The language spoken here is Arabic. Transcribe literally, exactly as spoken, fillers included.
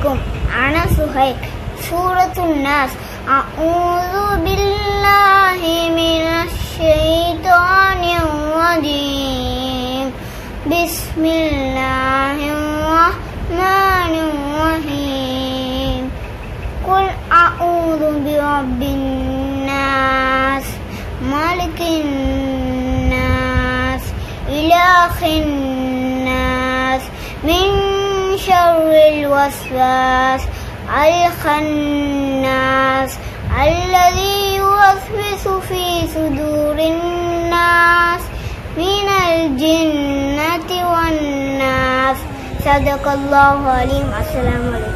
عليكم. أنا سهيل. سورة الناس. أعوذ بالله من الشيطان الرجيم. بسم الله الرحمن الرحيم. قل أعوذ برب الناس ملك الناس إله الناس من شر الوسواس الخناس الذي يوسوس في صدور الناس من الجنة والناس. صدق الله العظيم. السلام عليكم.